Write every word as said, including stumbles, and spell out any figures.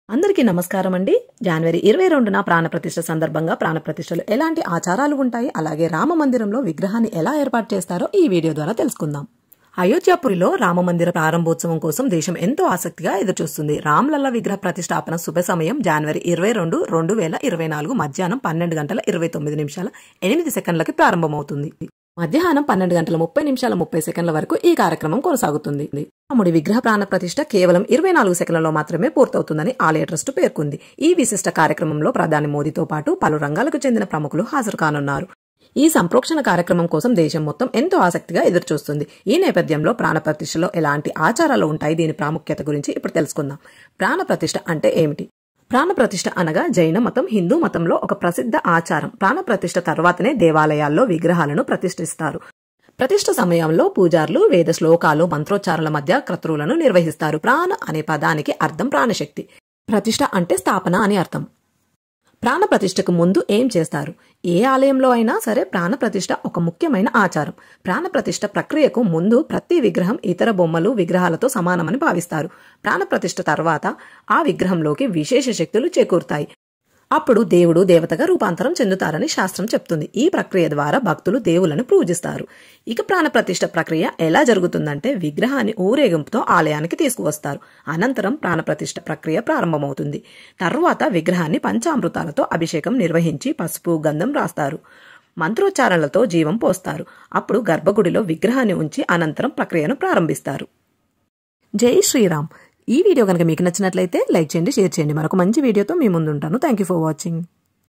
అందరికీ నమస్కారం అండి. జనవరి ఇరవై రెండున ప్రాణప్రతిష్ఠ సందర్భంగా ప్రాణప్రతిష్ఠలు ఎలాంటి ఆచారాలు ఉంటాయి, అలాగే రామ మందిరంలో విగ్రహాన్ని ఎలా ఏర్పాటు చేస్తారో ఈ వీడియో ద్వారా తెలుసుకుందాం. అయోధ్యాపురిలో రామ మందిర ప్రారంభోత్సవం కోసం దేశం ఎంతో ఆసక్తిగా ఎదురుచూస్తుంది. రామ్లల్ల విగ్రహ ప్రతిష్టాపన శుభ సమయం జనవరి ఇరవై రెండు రెండు వేల ఇరవై నాలుగు మధ్యాహ్నం పన్నెండు గంటల ఇరవై తొమ్మిది నిమిషాల ఎనిమిది సెకండ్లకి ప్రారంభమవుతుంది. మధ్యాహ్నం పన్నెండు గంటల ముప్పై నిమిషాల ముప్పై సెకండ్ల వరకు ఈ కార్యక్రమం కొనసాగుతుంది. రాముడి విగ్రహ ప్రాణ ప్రతిష్ఠ కేవలం ఇరవై నాలుగు సెకండ్లలో మాత్రమే పూర్తవుతుందని ఆలయ ట్రస్ట్ పేర్కొంది. ఈ విశిష్ట కార్యక్రమంలో ప్రధాని మోదీతో పాటు పలు రంగాలకు చెందిన ప్రముఖులు హాజరు కానున్నారు. ఈ సంప్రోక్షణ కార్యక్రమం కోసం దేశం మొత్తం ఎంతో ఆసక్తిగా ఎదురుచూస్తుంది. ఈ నేపథ్యంలో ప్రాణ ప్రతిష్ఠలో ఎలాంటి ఆచారాలు ఉంటాయి, దీని ప్రాముఖ్యత గురించి ఇప్పుడు తెలుసుకుందాం. ప్రాణ ప్రతిష్ఠ అంటే ఏమిటి? ప్రాణప్రతిష్ఠ అనగా జైన మతం, హిందూ మతంలో ఒక ప్రసిద్ధ ఆచారం. ప్రాణప్రతిష్ఠ తర్వాతనే దేవాలయాల్లో విగ్రహాలను ప్రతిష్ఠిస్తారు. ప్రతిష్ఠ సమయంలో పూజారులు వేద శ్లోకాలు, మంత్రోచ్చారాల మధ్య క్రతువులను నిర్వహిస్తారు. ప్రాణ అనే పదానికి అర్థం ప్రాణశక్తి. ప్రతిష్ఠ అంటే స్థాపన అని అర్థం. ప్రాణ ప్రతిష్ఠకు ముందు ఏం చేస్తారు? ఏ ఆలయంలో అయినా సరే ప్రాణ ప్రతిష్ఠ ఒక ముఖ్యమైన ఆచారం. ప్రాణ ప్రతిష్ఠ ప్రక్రియకు ముందు ప్రతి విగ్రహం ఇతర బొమ్మలు, విగ్రహాలతో సమానమని భావిస్తారు. ప్రాణ ప్రతిష్ఠ తర్వాత ఆ విగ్రహంలోకి విశేష శక్తులు చేకూరుతాయి. అప్పుడు దేవుడు దేవతగా రూపాంతరం చెందుతారని శాస్త్రం చెప్తుంది. ఈ ప్రక్రియ ద్వారా భక్తులు దేవులను పూజిస్తారు. ఇక ప్రాణ ప్రతిష్ఠ ప్రక్రియ ఎలా జరుగుతుందంటే, విగ్రహాన్ని ఊరేగింపుతో ఆలయానికి తీసుకువస్తారు. అనంతరం ప్రాణ ప్రతిష్ఠ ప్రక్రియ ప్రారంభమవుతుంది. తరువాత విగ్రహాన్ని పంచామృతాలతో అభిషేకం నిర్వహించి పసుపు, గంధం రాస్తారు. మంత్రోచ్చారణలతో జీవం పోస్తారు. అప్పుడు గర్భగుడిలో విగ్రహాన్ని ఉంచి అనంతరం ప్రక్రియను ప్రారంభిస్తారు. జై శ్రీరామ్. ఈ వీడియో కనుక మీకు నచ్చినట్లయితే లైక్ చేయండి, షేర్ చేయండి. మరొక మంచి వీడియోతో మీ ముందుంటాను. Thank you for watching.